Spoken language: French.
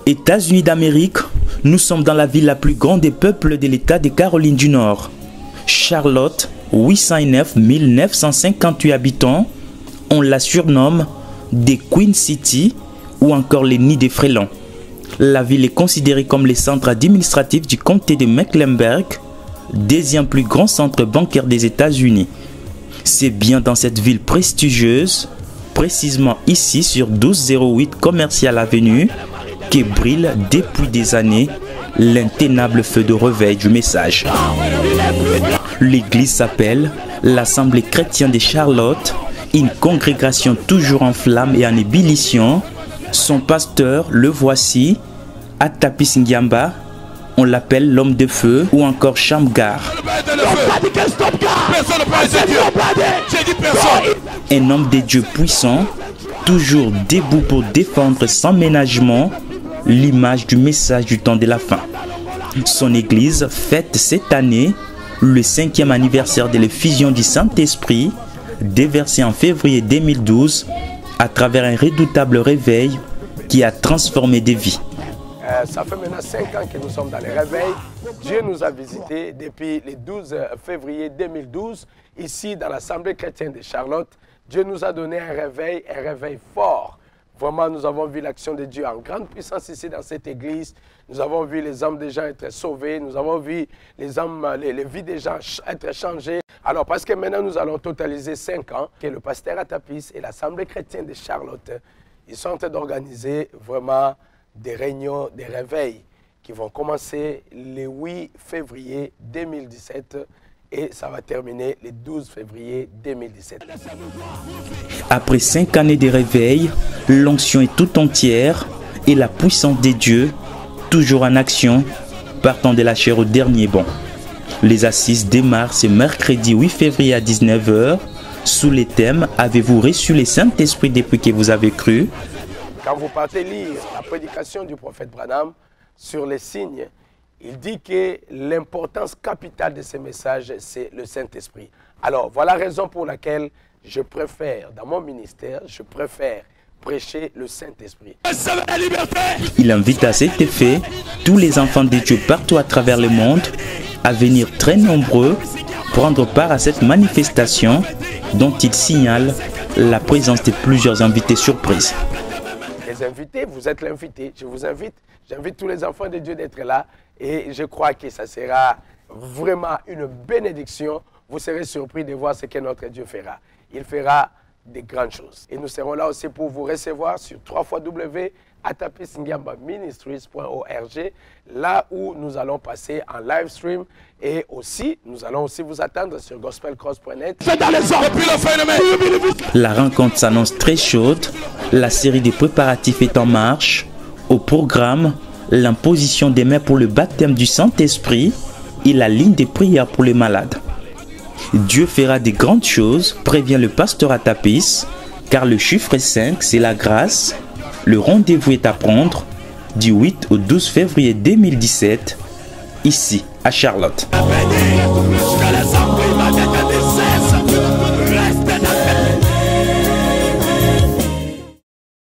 États-Unis d'Amérique, nous sommes dans la ville la plus grande des peuples de l'État des Carolines du Nord. Charlotte, 809 958 habitants, on la surnomme des Queen City ou encore les nids des frélons. La ville est considérée comme le centre administratif du comté de Mecklenburg, deuxième plus grand centre bancaire des États-Unis. C'est bien dans cette ville prestigieuse, précisément ici sur 1208 Commercial Avenue, que brille depuis des années l'intenable feu de réveil du message. L'église s'appelle l'Assemblée chrétienne de Charlotte, une congrégation toujours en flammes et en ébullition. Son pasteur, le voici, Atapis Ngiamba, on l'appelle l'homme de feu ou encore Shamgar. Un homme de Dieu puissant, toujours debout pour défendre sans ménagement l'image du message du temps de la fin. Son église fête cette année le 5e anniversaire de l'effusion du Saint-Esprit, déversé en février 2012 à travers un redoutable réveil qui a transformé des vies. Ça fait maintenant 5 ans que nous sommes dans les réveils. Dieu nous a visités depuis le 12 février 2012, ici dans l'Assemblée chrétienne de Charlotte. Dieu nous a donné un réveil fort. Vraiment, nous avons vu l'action de Dieu en grande puissance ici dans cette église. Nous avons vu les âmes des gens être sauvées. Nous avons vu les vies des gens être changées. Alors, parce que maintenant, nous allons totaliser 5 ans que le pasteur Atapis et l'Assemblée chrétienne de Charlotte, ils sont en train d'organiser vraiment des réunions, des réveils qui vont commencer le 8 février 2017 et ça va terminer le 12 février 2017. Après 5 années de réveil, l'onction est tout entière et la puissance des dieux, toujours en action, partant de la chair au dernier bond. Les assises démarrent ce mercredi 8 février à 19 h sous les thèmes « Avez-vous reçu le Saint-Esprit depuis que vous avez cru ?» Quand vous partez lire la prédication du prophète Branham sur les signes, il dit que l'importance capitale de ces messages, c'est le Saint-Esprit. Alors, voilà la raison pour laquelle je préfère, dans mon ministère, je préfère prêcher le Saint-Esprit. Il invite à cet effet tous les enfants de Dieu partout à travers le monde à venir très nombreux prendre part à cette manifestation dont il signale la présence de plusieurs invités surprises. Les invités, vous êtes l'invité. Je vous invite, j'invite tous les enfants de Dieu d'être là et je crois que ça sera vraiment une bénédiction. Vous serez surpris de voir ce que notre Dieu fera. Il fera des grandes choses. Et nous serons là aussi pour vous recevoir sur www.atapisngiambaministries.org, là où nous allons passer en live stream et aussi, nous allons aussi vous attendre sur gospelcross.net. La rencontre s'annonce très chaude. La série des préparatifs est en marche. Au programme, l'imposition des mains pour le baptême du Saint-Esprit et la ligne des prières pour les malades. Dieu fera des grandes choses, prévient le pasteur Atapis, car le chiffre 5, c'est la grâce. Le rendez-vous est à prendre du 8 au 12 février 2017, ici à Charlotte.